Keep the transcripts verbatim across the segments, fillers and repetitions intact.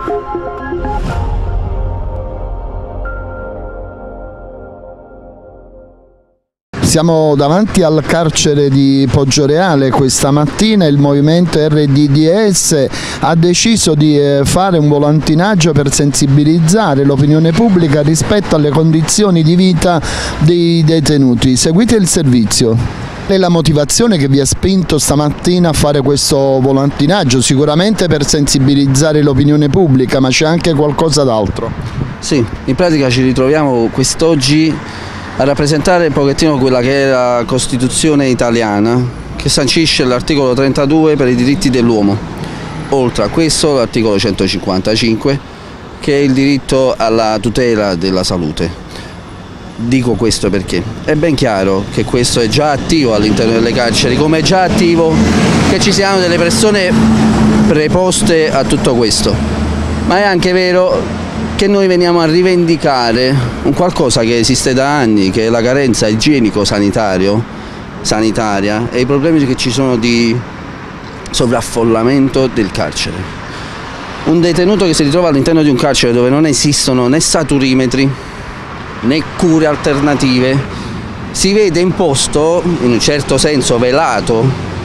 Siamo davanti al carcere di Poggioreale. Questa mattina il movimento R D D S ha deciso di fare un volantinaggio per sensibilizzare l'opinione pubblica rispetto alle condizioni di vita dei detenuti. Seguite il servizio. Qual è la motivazione che vi ha spinto stamattina a fare questo volantinaggio? Sicuramente per sensibilizzare l'opinione pubblica, ma c'è anche qualcosa d'altro. Sì, in pratica ci ritroviamo quest'oggi a rappresentare un pochettino quella che è la Costituzione italiana, che sancisce l'articolo trentadue per i diritti dell'uomo. Oltre a questo l'articolo centocinquantacinque, che è il diritto alla tutela della salute. Dico questo perché è ben chiaro che questo è già attivo all'interno delle carceri, come è già attivo che ci siano delle persone preposte a tutto questo, ma è anche vero che noi veniamo a rivendicare un qualcosa che esiste da anni, che è la carenza igienico-sanitario, sanitaria e i problemi che ci sono di sovraffollamento del carcere. Un detenuto che si ritrova all'interno di un carcere dove non esistono né saturimetri né cure alternative, si vede imposto, in un certo senso velato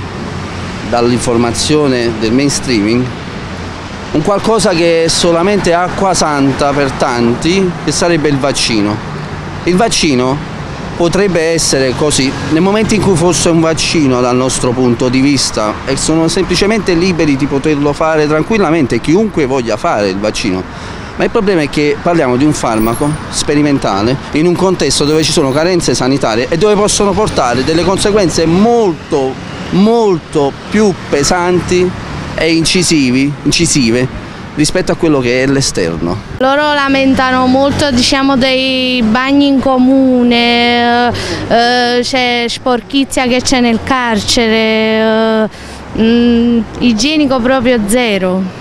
dall'informazione del mainstreaming, un qualcosa che è solamente acqua santa per tanti, che sarebbe il vaccino. Il vaccino potrebbe essere così, nel momento in cui fosse un vaccino dal nostro punto di vista, e sono semplicemente liberi di poterlo fare tranquillamente, chiunque voglia fare il vaccino. Ma il problema è che parliamo di un farmaco sperimentale in un contesto dove ci sono carenze sanitarie e dove possono portare delle conseguenze molto, molto più pesanti e incisivi, incisive rispetto a quello che è l'esterno. Loro lamentano molto, diciamo, dei bagni in comune, eh, c'è sporchizia che c'è nel carcere, eh, mh, igienico proprio zero.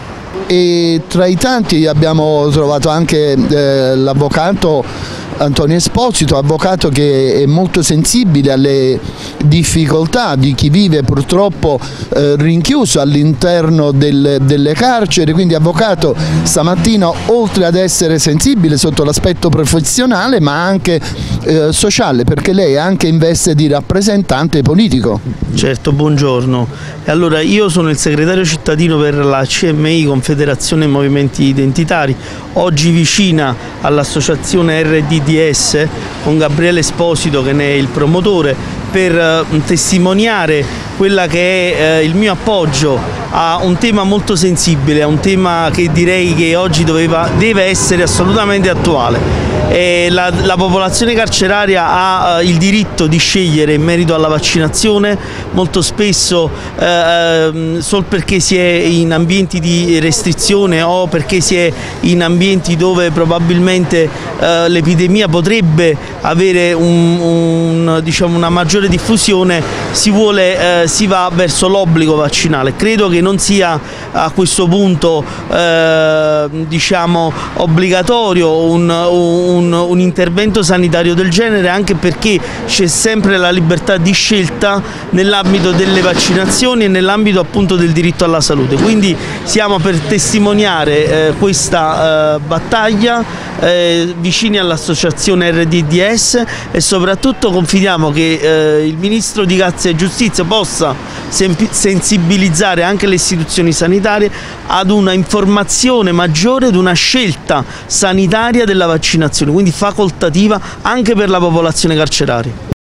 E tra i tanti abbiamo trovato anche eh, l'avvocato Antonio Esposito, avvocato che è molto sensibile alle difficoltà di chi vive purtroppo eh, rinchiuso all'interno del, delle carceri. Quindi avvocato, stamattina oltre ad essere sensibile sotto l'aspetto professionale ma anche eh, sociale, perché lei è anche in veste di rappresentante politico. Certo, buongiorno. Allora, io sono il segretario cittadino per la C M I, Confederazione Movimenti Identitari, oggi vicina all'associazione R D D S con Gabriele Esposito che ne è il promotore, per eh, testimoniare quella che è eh, il mio appoggio a un tema molto sensibile, a un tema che direi che oggi doveva, deve essere assolutamente attuale. E la, la popolazione carceraria ha eh, il diritto di scegliere in merito alla vaccinazione, molto spesso eh, solo perché si è in ambienti di restrizione o perché si è in ambienti dove probabilmente eh, l'epidemia potrebbe avere un, un, diciamo, una maggiore diffusione, si, vuole, eh, si va verso l'obbligo vaccinale. Credo che non sia a questo punto eh, diciamo, obbligatorio un, un Un, un intervento sanitario del genere, anche perché c'è sempre la libertà di scelta nell'ambito delle vaccinazioni e nell'ambito appunto del diritto alla salute. Quindi siamo per testimoniare eh, questa eh, battaglia eh, vicini all'associazione R D D S e soprattutto confidiamo che eh, il Ministro di Grazia e Giustizia possa sensibilizzare anche le istituzioni sanitarie ad una informazione maggiore, ad una scelta sanitaria della vaccinazione, quindi facoltativa anche per la popolazione carceraria.